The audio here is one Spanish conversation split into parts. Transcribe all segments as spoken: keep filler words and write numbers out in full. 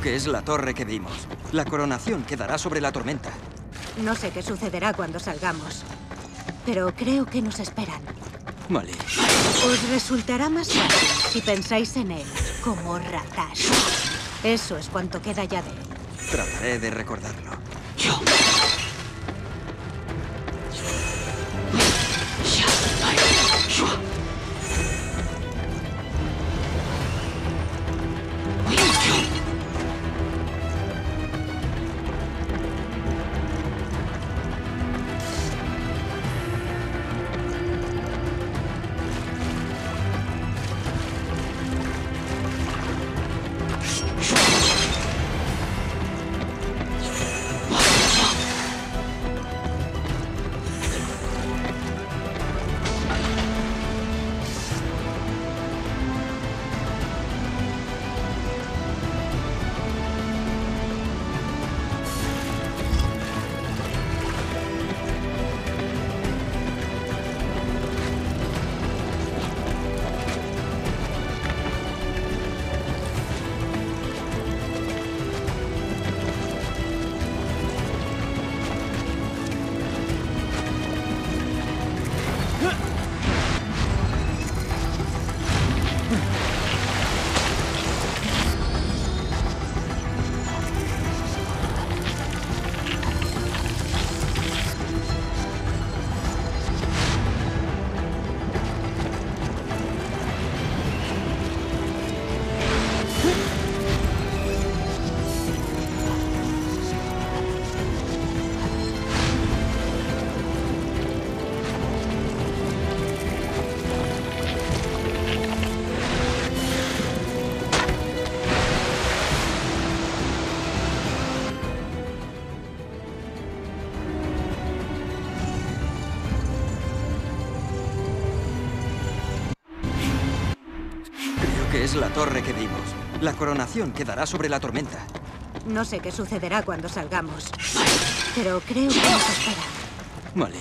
que es la torre que vimos. La coronación quedará sobre la tormenta. No sé qué sucederá cuando salgamos, pero creo que nos esperan. Vale. Os resultará más fácil si pensáis en él como Ratash. Eso es cuanto queda ya de él. Trataré de recordarlo. Que es la torre que vimos. La coronación quedará sobre la tormenta. No sé qué sucederá cuando salgamos, pero creo que nos espera. Vale.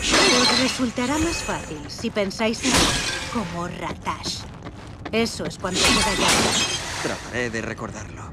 Os resultará más fácil si pensáis en él como Ratash. Eso es cuanto queda ya de él. Trataré de recordarlo.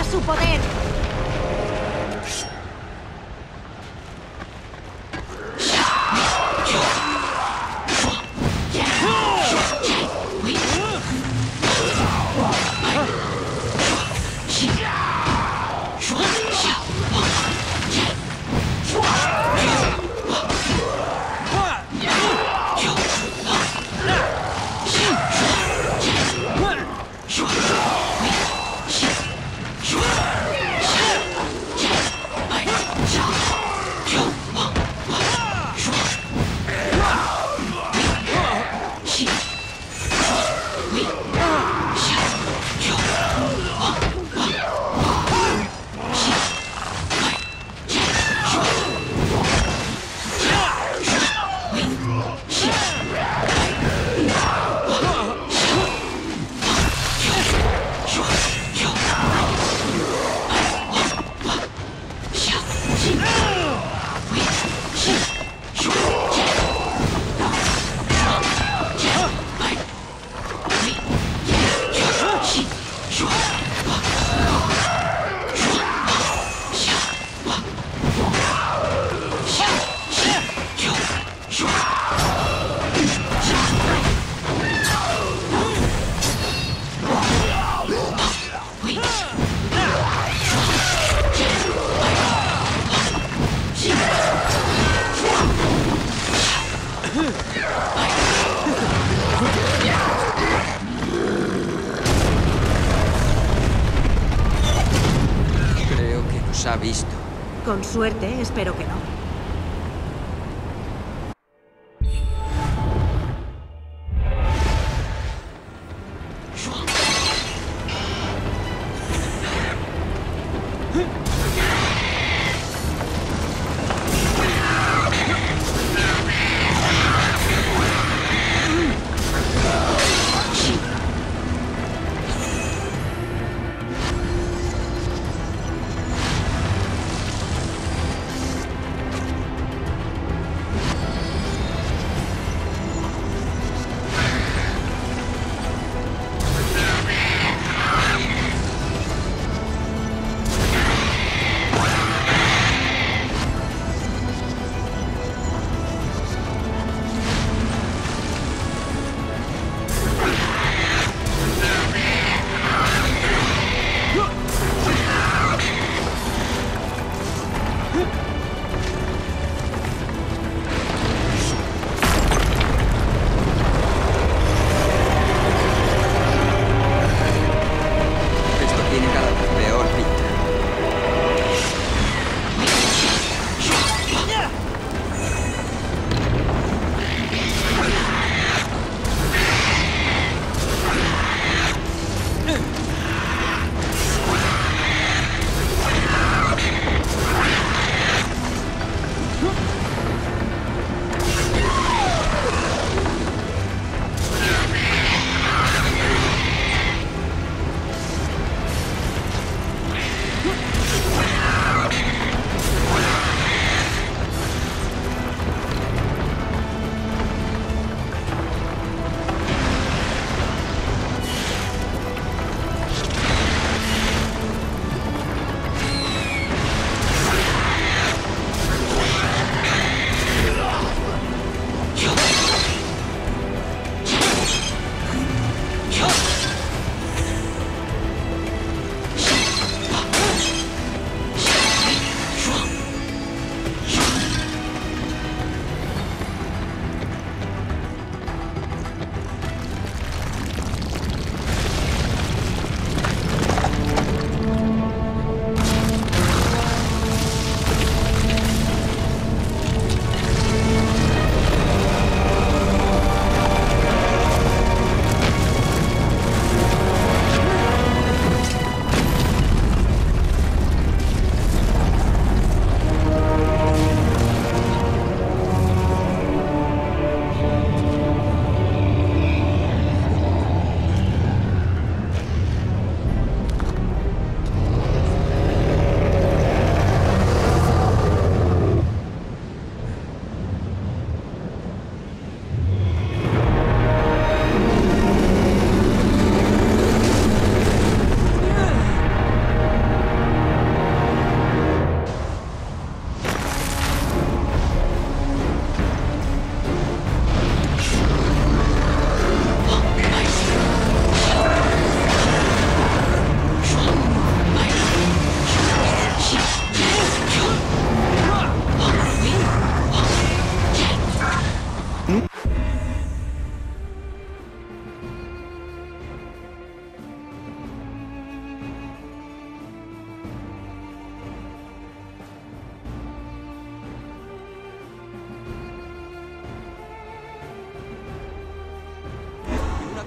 su poder. Creo que nos ha visto. Con suerte, espero que no.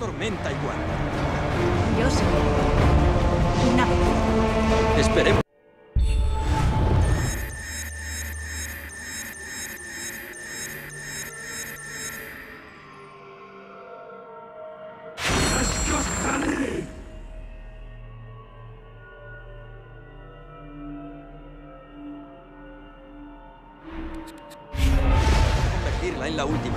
tormenta igual. Yo sí. Una vez. Esperemos. Convertirla en la última.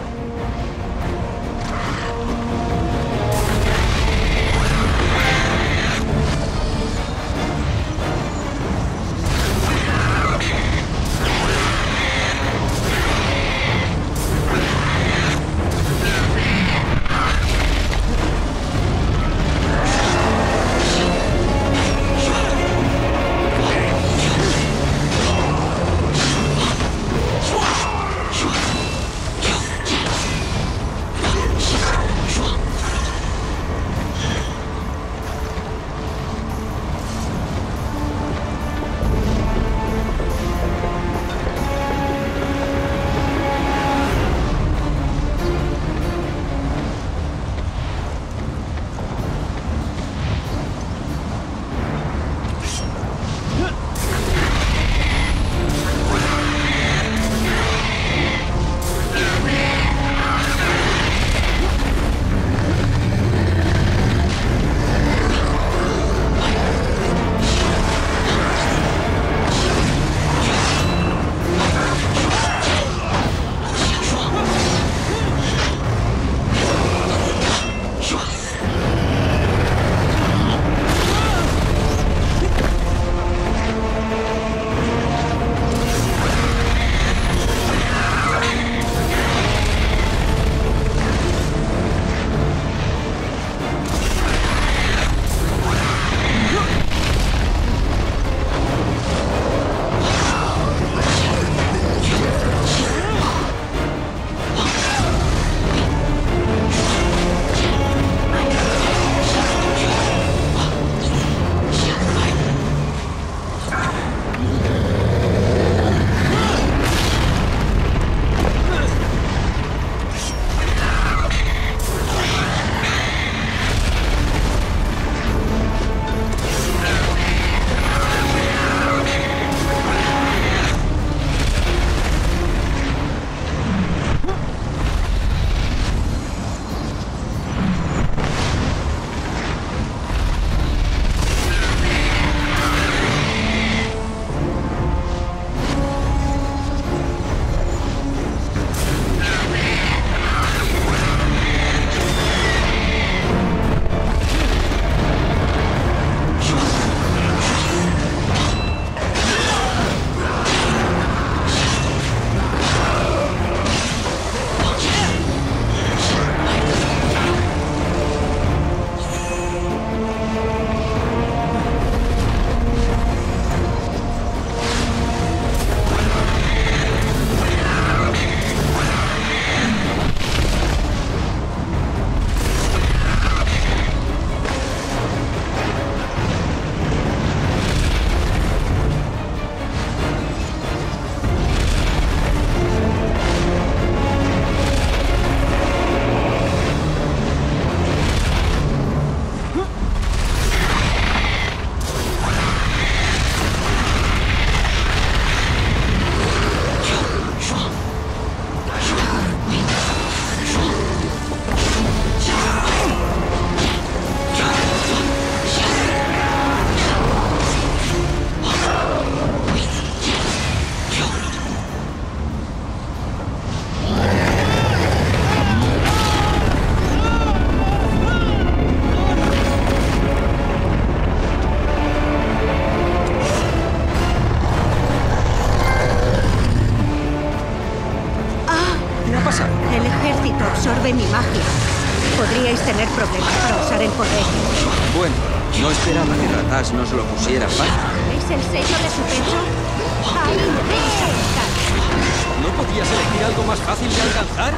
absorbe mi magia. Podríais tener problemas para usar el poder. Bueno, no esperaba que Rathash nos lo pusiera fácil. ¿Veis el sello de su pecho? ¡Ahí está! ¿No podías elegir algo más fácil de alcanzar?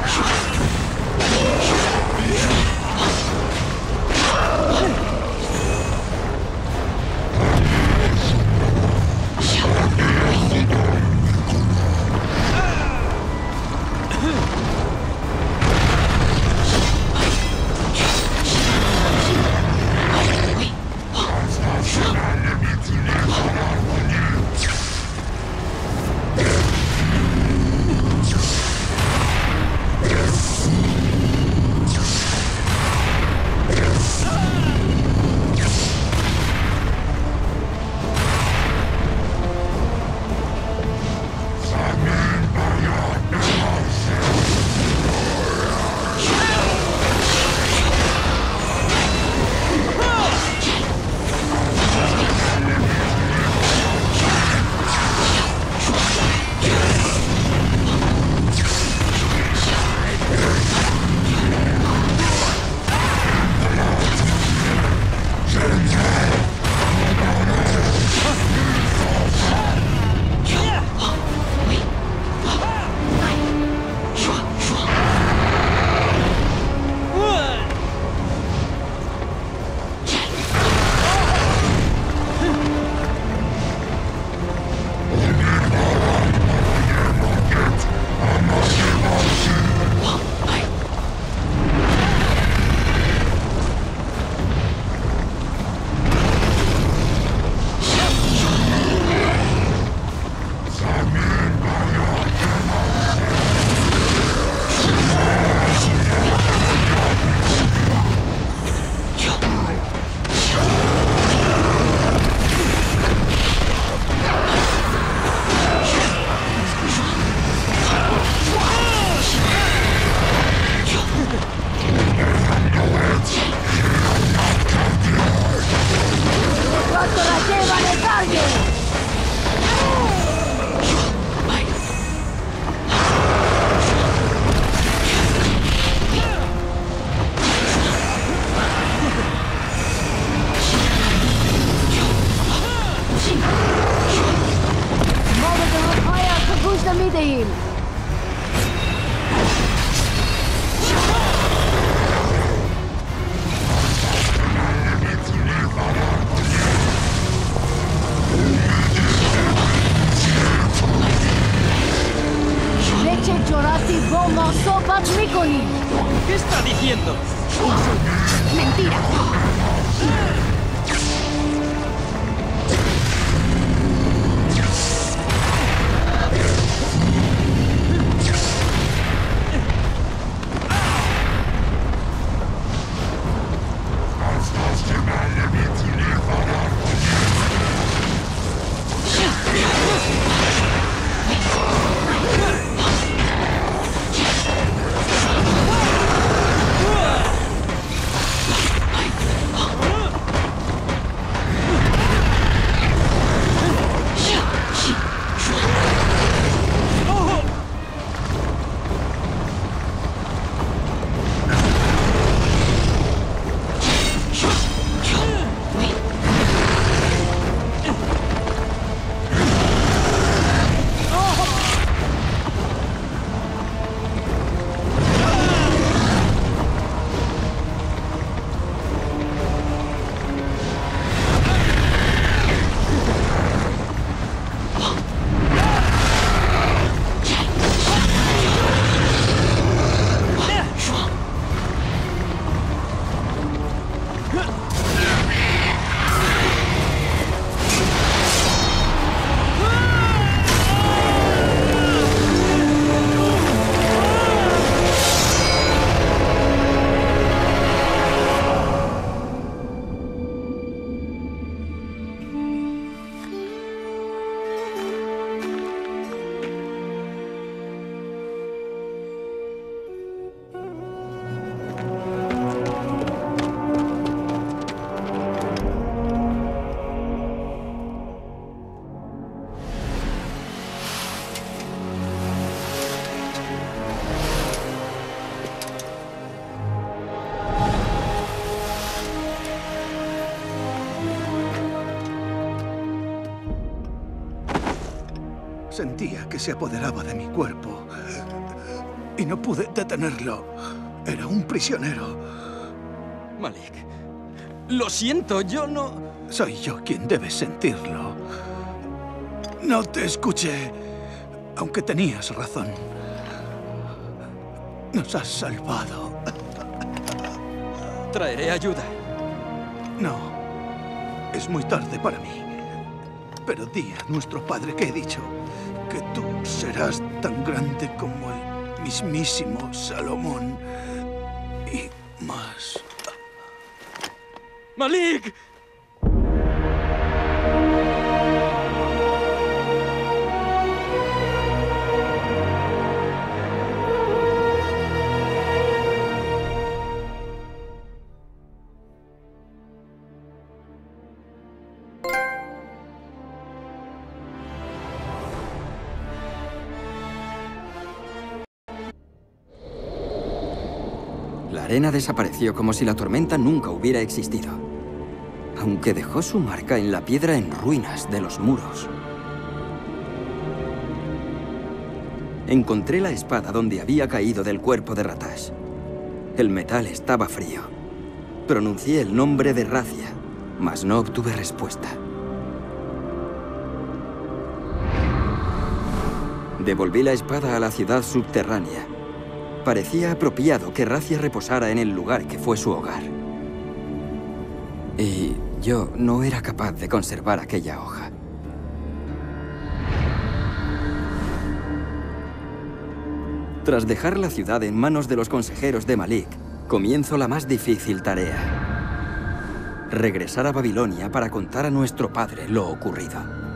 haciendo? ¡Mentira! Sentía que se apoderaba de mi cuerpo y no pude detenerlo. Era un prisionero. Malik, lo siento, yo no... Soy yo quien debe sentirlo. No te escuché, aunque tenías razón. Nos has salvado. Traeré ayuda. No, es muy tarde para mí. Pero di a nuestro padre que he dicho que tú serás tan grande como el mismísimo Salomón y más. ¡Malik! La arena desapareció como si la tormenta nunca hubiera existido, aunque dejó su marca en la piedra en ruinas de los muros. Encontré la espada donde había caído del cuerpo de Ratash. El metal estaba frío. Pronuncié el nombre de Razia, mas no obtuve respuesta. Devolví la espada a la ciudad subterránea. Parecía apropiado que Razia reposara en el lugar que fue su hogar. Y yo no era capaz de conservar aquella hoja. Tras dejar la ciudad en manos de los consejeros de Malik, comienzo la más difícil tarea. Regresar a Babilonia para contar a nuestro padre lo ocurrido.